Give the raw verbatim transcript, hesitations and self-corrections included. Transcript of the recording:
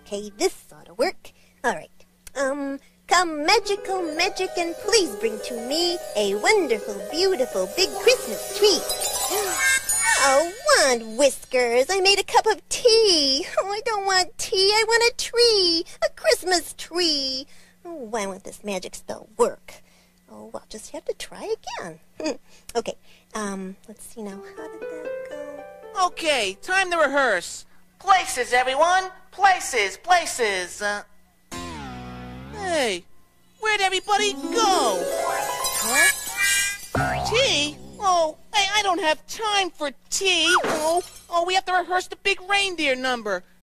Okay, this ought to work. All right. Um, come magical magic and please bring to me a wonderful, beautiful, big Christmas tree. Oh, wand whiskers, I made a cup of tea. Oh, I don't want tea, I want a tree, a Christmas tree. Oh, why won't this magic spell work? Oh, I'll just have to try again. Okay, um, let's see now, how did that go? Okay, time to rehearse. Places, everyone. Places, places. Uh... Hey, where'd everybody go? Huh? Tea? Oh, hey, I don't have time for tea. Oh, oh, we have to rehearse the big reindeer number.